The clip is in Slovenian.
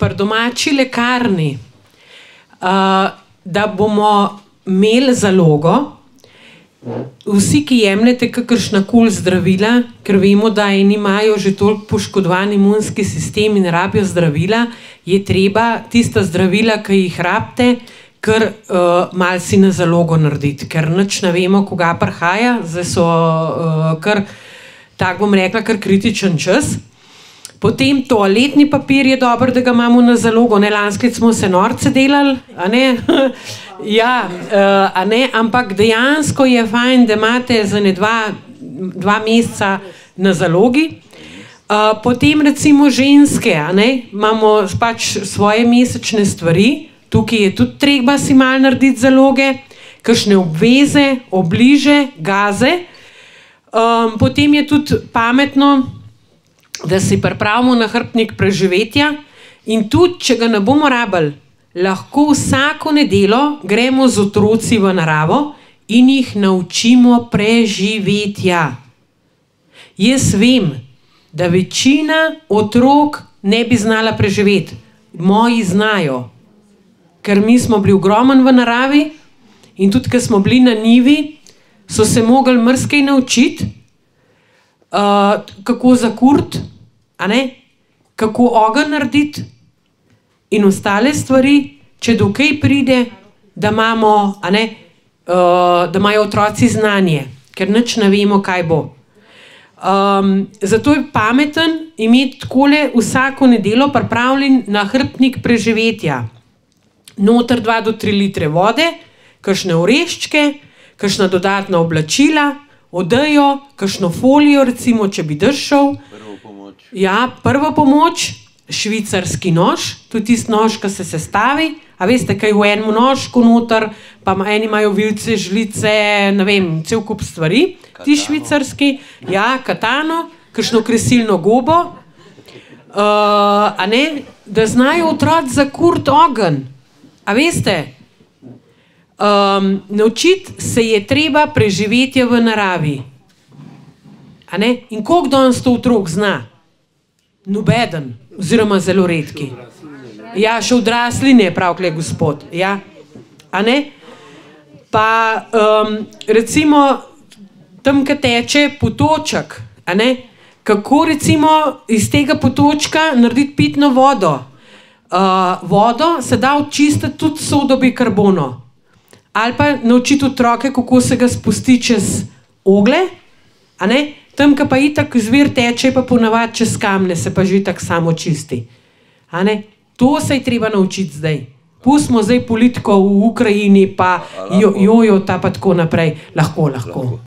pri domači lekarni, da bomo imeli zalogo, vsi, ki jemljete kakršnakoli zdravila, ker vemo, da eni imajo že toliko poškodovan imunski sistem in rabijo zdravila, je treba tista zdravila, ki jih rabite, kar malo si na zalogo narediti, ker nič ne vemo, koga prihaja, zdaj so kar, tako bom rekla, kar kritičen čas. Potem toaletni papir je dobro, da ga imamo na zalogo, ne, lanskrat smo se norce delali, a ne, ja, a ne, ampak dejansko je fajn, da imate za ne dva meseca na zalogi. Potem recimo ženske, a ne, imamo pač svoje mesečne stvari, tukaj je tudi treba si malo narediti zaloge, kakšne obveze, obliže, gaze. Potem je tudi pametno, da si pripravimo nahrbtnik preživetja in tudi, če ga ne bomo rabili, lahko vsako nedeljo gremo z otroci v naravo in jih naučimo preživetja. Jaz vem, da večina otrok ne bi znala preživeti, moji znajo, ker mi smo bili ogromen v naravi in tudi, ko smo bili na njivi, so se mogli marsikaj naučiti, kako zakuriti, a ne, kako ogenj narediti in ostale stvari, če do kaj pride, da imamo, a ne, da imajo otroci znanje, ker nič ne vemo, kaj bo. Zato je pameten imeti takole vsako nedeljo pripravljen nahrbtnik preživetja. Noter 2 do 3 litre vode, kakšne oreščke, kakšna dodatna oblačila, odejo, kakšno folijo, recimo, če bi dež šel. Ja, prva pomoč, švicarski nož, tudi tisti nož, ki se sestavi. A veste, kaj v enem nožku noter, pa eni imajo vilce, žlice, ne vem, cel kup stvari. Ti švicarski, ja, katano, kakšno kresilno gobo. A ne, da znajo otroci zakuriti ogenj. A veste? Naučiti se je treba preživetje v naravi. A ne? In koliko danes to otrok zna? Nobeden, oziroma zelo redki. Ja, še odrasli ne, prav kle gospod. Ja. A ne? Pa recimo tam, ko teče potoček, a ne? Kako recimo iz tega potočka narediti pitno vodo? Vodo se da očistiti tudi s sodo bikarbono. Ali pa naučiti otroke, kako se ga spusti čez ogle, a ne? Tam, ko pa itak zvir teče, pa ponavadi čez kamne, se pa že itak samo čisti. A ne? To se je treba naučiti zdaj. Pustimo zdaj politiko v Ukrajini, pa jojo, ta pa tako naprej. Lahko.